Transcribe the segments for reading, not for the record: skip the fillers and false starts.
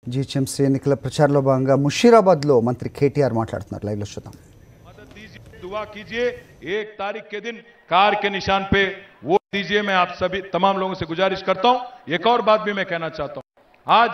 GHMC ఎన్నికల ప్రచారంలో భాగంగా ముషీరాబాద్లో మంత్రి కేటీఆర్ మాట్లాడుతున్నారు. లైవ్లో చూద్దాం. दुआ कीजिए 1 तारीख के दिन कार के निशान पे वोट दीजिए। मैं आप सभी तमाम लोगों से गुजारिश करता हूं। एक और बात भी मैं कहना चाहता हूं, आज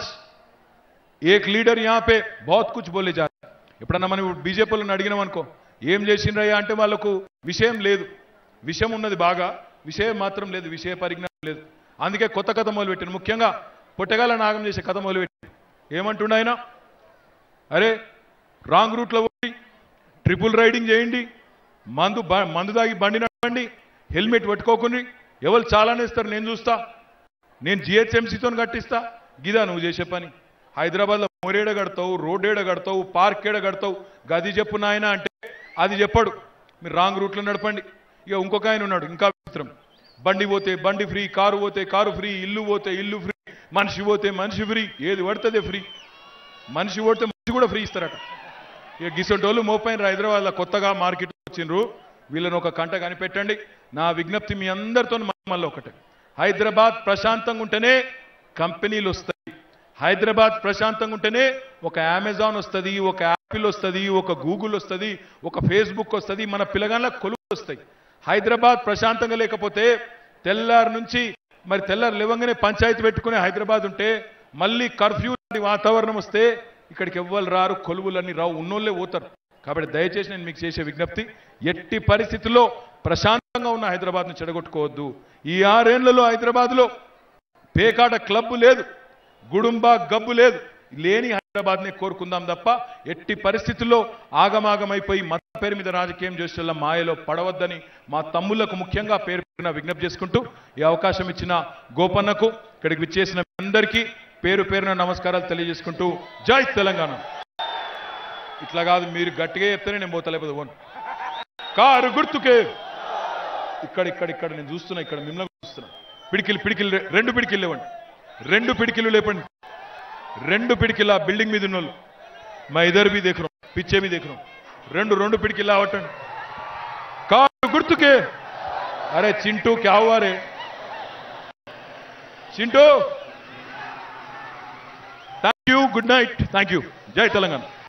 एक लीडर यहां पे बहुत कुछ बोले जा रहे हैं. ఎప్పుడన్నా మనం బీజేపీలను అడిగినాం అనుకో, ఏం చేసిండ్రయ్యా అంటే వాళ్ళకు విషయం లేదు, విషయం ఉన్నది బాగా, విషయం మాత్రం లేదు, విషయ పరిజ్ఞానం లేదు. అందుకే కొత్త కథ మొదలుపెట్టాను. ముఖ్యంగా పొట్టగాల నాగం చేసే కథ మొదలుపెట్టాను. ఏమంటుండ ఆయన, అరే రాంగ్ రూట్లో పోయి ట్రిపుల్ రైడింగ్ చేయండి, మందు దాగి బండి నడవండి, హెల్మెట్ పెట్టుకోకుండా ఎవరు చాలానే ఇస్తారు, నేను చూస్తా, నేను జిహెచ్ఎంసీతో కట్టిస్తా. గిదా నువ్వు చేసే పని? హైదరాబాద్లో మోరేడ కడతావు, రోడ్ ఏడ కడతావు, పార్క్ ఏడ కడతావు, గది చెప్పు నాయన అంటే అది చెప్పాడు. మీరు రాంగ్ రూట్లో నడపండి. ఇక ఇంకొక ఆయన ఉన్నాడు, ఇంకా విచిత్రం, బండి పోతే బండి ఫ్రీ, కారు పోతే కారు ఫ్రీ, ఇల్లు పోతే ఇల్లు ఫ్రీ, మనిషి పోతే మనిషి ఫ్రీ, ఏది పడుతుంది ఫ్రీ, మనిషి పోతే మనిషి కూడా ఫ్రీ ఇస్తారట. ఇక గిసొంటోళ్ళు మోపైన హైదరాబాద్లో కొత్తగా మార్కెట్ వచ్చిండ్రు, వీళ్ళని ఒక కంట కనిపెట్టండి. నా విజ్ఞప్తి మీ అందరితో మళ్ళీ ఒకటే, హైదరాబాద్ ప్రశాంతంగా ఉంటేనే కంపెనీలు వస్తాయి, హైదరాబాద్ ప్రశాంతంగా ఉంటేనే ఒక అమెజాన్ వస్తుంది, ఒక యాపిల్ వస్తుంది, ఒక గూగుల్ వస్తుంది, ఒక ఫేస్బుక్ వస్తుంది, మన పిల్లగాళ్ళ కొలువు వస్తాయి. హైదరాబాద్ ప్రశాంతంగా లేకపోతే తెల్లారి నుంచి మరి తెల్లారు లేవంగానే పంచాయతీ పెట్టుకునే హైదరాబాద్ ఉంటే మళ్ళీ కర్ఫ్యూ వాతావరణం వస్తే ఇక్కడికి ఎవ్వరు రారు, కొలువులన్నీ రావు, ఉన్నోళ్ళే పోతారు. కాబట్టి దయచేసి నేను మీకు చేసే విజ్ఞప్తి, ఎట్టి పరిస్థితుల్లో ప్రశాంతంగా ఉన్న హైదరాబాద్ను చెడగొట్టుకోవద్దు. ఈ 6 ఏళ్లలో హైదరాబాద్లో పేకాట క్లబ్ లేదు, గుడుంబా గబ్బు లేదు, లేని హైదరాబాద్ని కోరుకుందాం తప్ప ఎట్టి పరిస్థితుల్లో ఆగమాగమైపోయి మత పేరు మీద రాజకీయం చేసేలా మాయలో పడవద్దని మా తమ్ముళ్లకు ముఖ్యంగా పేరున విజ్ఞప్తి చేసుకుంటూ ఈ అవకాశం ఇచ్చిన గోపన్నకు, ఇక్కడికి విచ్చేసిన అందరికీ పేరు పేరున నమస్కారాలు తెలియజేసుకుంటూ జై తెలంగాణ. ఇట్లా కాదు, మీరు గట్టిగా చెప్తేనే నేను పోతలేకపోతే పోను. కారు గుర్తుకే ఇక్కడ నేను చూస్తున్నా, ఇక్కడ మిమ్మల్ని చూస్తున్నా. పిడికిలు 2 పిడికిలు లేవండి, 2 పిడికిలు లేపండి, 2 పిడికిలా బిల్డింగ్ మీద ఉన్నోళ్ళు మా ఇద్దరు भी देख रहा हूं, पीछे भी देख रहा हूं, 2 పిడికిలా అవటండి. కారు గుర్తుకే. అరే చింటూ क्या हुआ रे Chintu? Thank you, good night, thank you, జై తెలంగాణ.